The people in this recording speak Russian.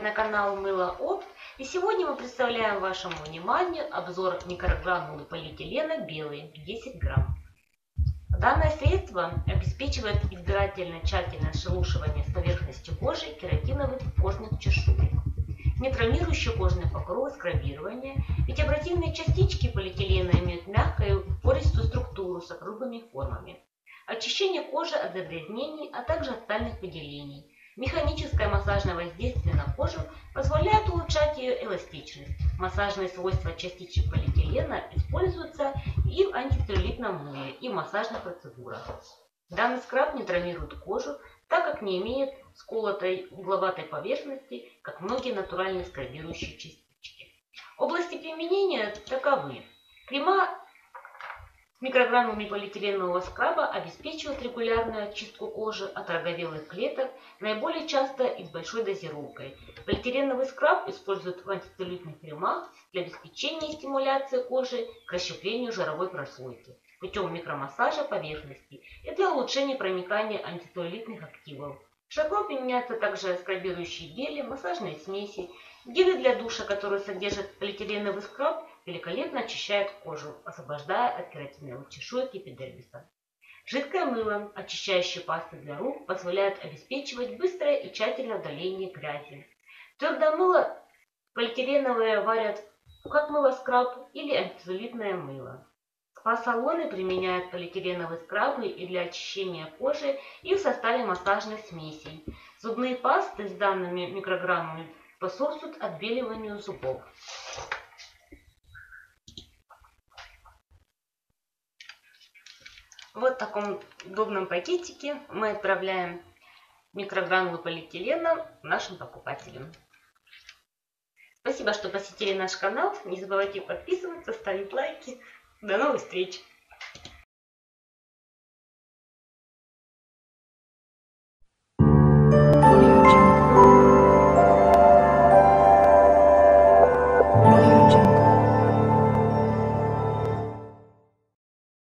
на канал Мыло Опт, и сегодня мы представляем вашему вниманию обзор микрогранулы полиэтилена белый 10 грамм. Данное средство обеспечивает избирательно тщательное шелушивание с поверхности кожи кератиновых кожных чешуек, не травмирующее кожные покровы скрабирования, ведь абразивные частички полиэтилена имеют мягкую пористую структуру с округлыми формами, очищение кожи от загрязнений, а также от тальных выделений. Механическое массажное воздействие на кожу позволяет улучшать ее эластичность. Массажные свойства частичек полиэтилена используются и в антицеллюлитном мыле, и в массажных процедурах. Данный скраб не травмирует кожу, так как не имеет сколотой угловатой поверхности, как многие натуральные скрабирующие частички. Области применения таковы. Крема микрогранулами полиэтиленового скраба обеспечивают регулярную очистку кожи от роговелых клеток, наиболее часто и с большой дозировкой. Полиэтиленовый скраб используют в антицеллюлитных кремах для обеспечения и стимуляции кожи к расщеплению жировой прослойки путем микромассажа поверхности и для улучшения проникания антицеллюлитных активов. Широко применяются также скрабирующие гели, массажные смеси, гели для душа, которые содержат полиэтиленовый скраб, великолепно очищает кожу, освобождая от кератиновых чешуек эпидермиса. Жидкое мыло, очищающие пасты для рук, позволяют обеспечивать быстрое и тщательное удаление грязи. Твердое мыло полиэтиленовое варят как мыло-скраб или антицеллюлитное мыло. Спа-салоны применяют полиэтиленовые скрабы и для очищения кожи, и в составе массажных смесей. Зубные пасты с данными микрограммами способствуют отбеливанию зубов. Вот в таком удобном пакетике мы отправляем микрогранулы полиэтилена нашим покупателям. Спасибо, что посетили наш канал. Не забывайте подписываться, ставить лайки. До новых встреч!